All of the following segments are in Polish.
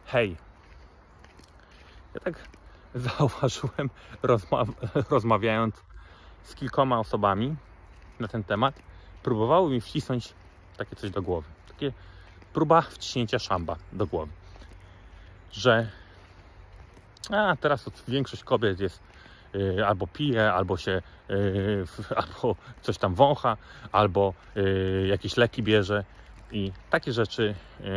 hej, ja tak zauważyłem, rozmawiając z kilkoma osobami na ten temat, próbowały mi wcisnąć takie coś do głowy. Takie próba wciśnięcia szamba do głowy. Że teraz większość kobiet jest albo pije, albo się albo coś tam wącha, albo jakieś leki bierze i takie rzeczy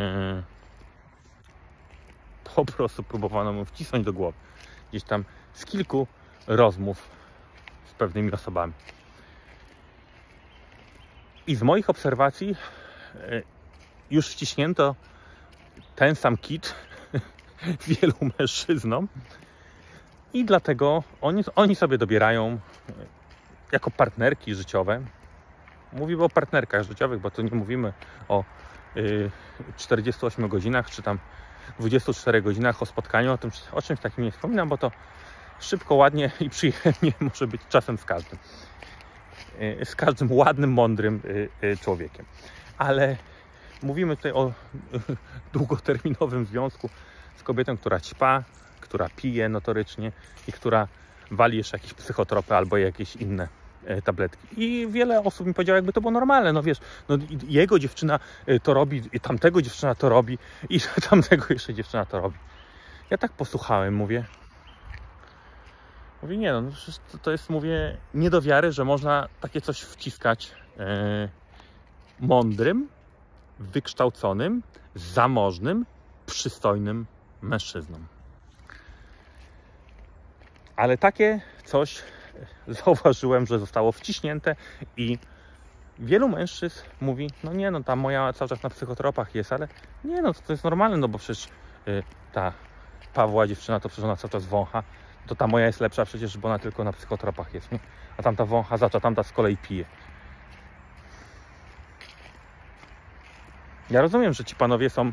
po prostu próbowano mu wcisnąć do głowy. Gdzieś tam z kilku rozmów z pewnymi osobami. I z moich obserwacji już wciśnięto ten sam kit wielu mężczyznom i dlatego oni sobie dobierają jako partnerki życiowe. Mówimy o partnerkach życiowych, bo tu nie mówimy o 48 godzinach, czy tam 24 godzinach o spotkaniu, o czymś takim nie wspominam, bo to szybko, ładnie i przyjemnie może być czasem z każdym ładnym, mądrym człowiekiem. Ale mówimy tutaj o długoterminowym związku z kobietą, która ćpa, która pije notorycznie i która wali jeszcze jakieś psychotropy albo jakieś inne tabletki. I wiele osób mi powiedziało, jakby to było normalne. No wiesz, no jego dziewczyna to robi, i tamtego dziewczyna to robi, i tamtego jeszcze dziewczyna to robi. Ja tak posłuchałem, mówię, nie no, to jest, mówię, nie do wiary, że można takie coś wciskać mądrym, wykształconym, zamożnym, przystojnym mężczyznom. Ale takie coś zauważyłem, że zostało wciśnięte i wielu mężczyzn mówi, no nie no, ta moja cały czas na psychotropach jest, ale nie no, to jest normalne, no bo przecież ta Pawła dziewczyna to przecież ona cały czas wącha, to ta moja jest lepsza przecież, bo ona tylko na psychotropach jest, nie? A tamta wącha za to, tamta z kolei pije. Ja rozumiem, że ci panowie są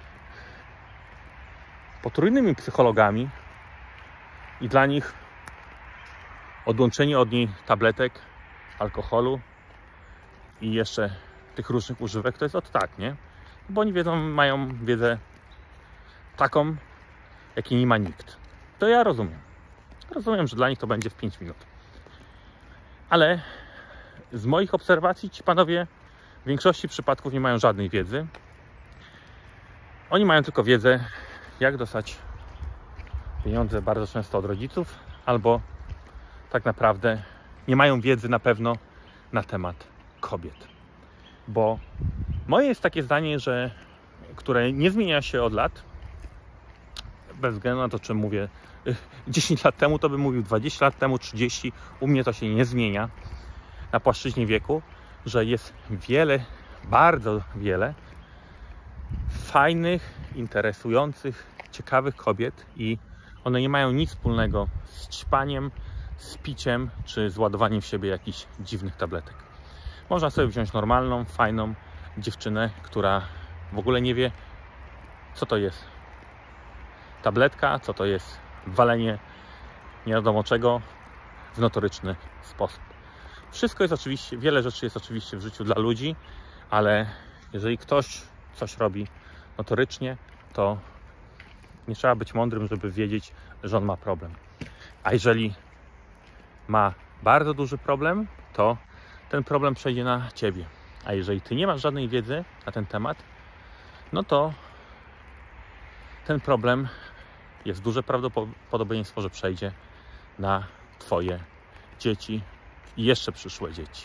potrójnymi psychologami i dla nich odłączenie od niej tabletek, alkoholu i jeszcze tych różnych używek to jest tak, nie? Bo oni mają wiedzę taką, jakiej nie ma nikt. To ja rozumiem. Rozumiem, że dla nich to będzie w 5 minut. Ale z moich obserwacji ci panowie w większości przypadków nie mają żadnej wiedzy. Oni mają tylko wiedzę, jak dostać pieniądze bardzo często od rodziców, albo tak naprawdę nie mają wiedzy na pewno na temat kobiet. Bo moje jest takie zdanie, które nie zmienia się od lat, bez względu na to, czy mówię 10 lat temu, to bym mówił 20 lat temu, 30. U mnie to się nie zmienia na płaszczyźnie wieku, że jest wiele, bardzo wiele fajnych, interesujących, ciekawych kobiet i one nie mają nic wspólnego z ćpaniem, z piciem czy z ładowaniem w siebie jakichś dziwnych tabletek. Można sobie wziąć normalną, fajną dziewczynę, która w ogóle nie wie, co to jest tabletka, co to jest walenie nie wiadomo czego w notoryczny sposób. Wszystko jest oczywiście, wiele rzeczy jest oczywiście w życiu dla ludzi, ale jeżeli ktoś coś robi notorycznie, to nie trzeba być mądrym, żeby wiedzieć, że on ma problem. A jeżeli ma bardzo duży problem, to ten problem przejdzie na ciebie. A jeżeli ty nie masz żadnej wiedzy na ten temat, no to ten problem jest duże prawdopodobieństwo, że przejdzie na twoje dzieci i jeszcze przyszłe dzieci.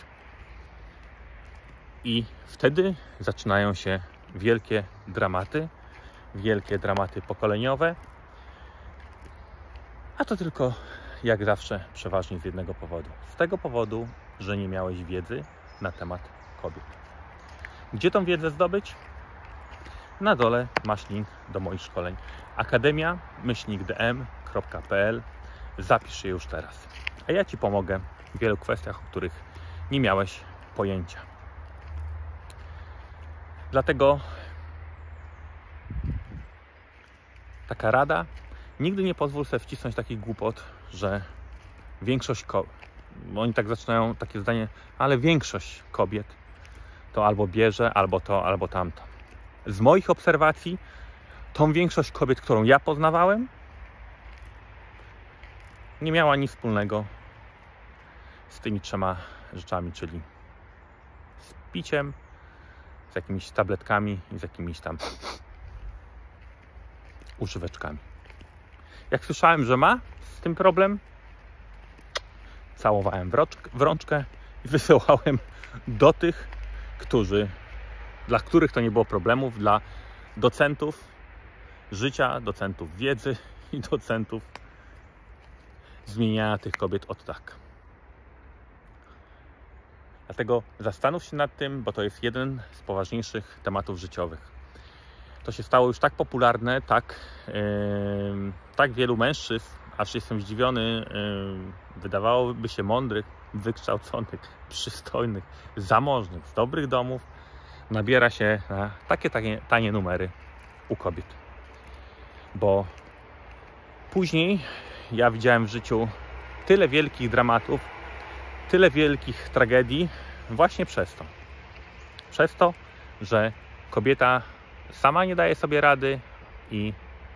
I wtedy zaczynają się wielkie dramaty pokoleniowe, a to tylko jak zawsze przeważnie z jednego powodu. Z tego powodu, że nie miałeś wiedzy na temat kobiet. Gdzie tą wiedzę zdobyć? Na dole masz link do moich szkoleń. akademia-dm.pl. Zapisz je już teraz. A ja Ci pomogę w wielu kwestiach, o których nie miałeś pojęcia. Dlatego taka rada, nigdy nie pozwól sobie wcisnąć takich głupot, że większość oni tak zaczynają takie zdanie, ale większość kobiet to albo bierze, albo to, albo tamto. Z moich obserwacji tą większość kobiet, którą ja poznawałem, nie miała nic wspólnego z tymi 3 rzeczami, czyli z piciem, z jakimiś tabletkami i z jakimiś tam używeczkami. Jak słyszałem, że ma z tym problem, całowałem w rączkę i wysyłałem do tych, dla których to nie było problemów, dla docentów życia, docentów wiedzy i docentów zmieniania tych kobiet od tak. Dlatego zastanów się nad tym, bo to jest jeden z poważniejszych tematów życiowych. To się stało już tak popularne, tak wielu mężczyzn, aż jestem zdziwiony, wydawałoby się mądrych, wykształconych, przystojnych, zamożnych, z dobrych domów, nabiera się na takie tanie numery u kobiet. Bo później ja widziałem w życiu tyle wielkich dramatów, tyle wielkich tragedii właśnie przez to. Przez to, że kobieta sama nie daje sobie rady i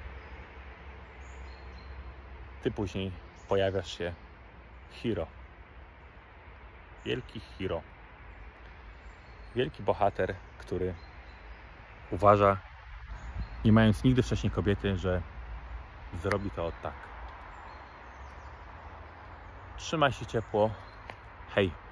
ty później pojawiasz się hero. Wielki hero. Wielki bohater, który uważa, nie mając nigdy wcześniej kobiety, że zrobi to od tak. Trzymaj się ciepło. Hej.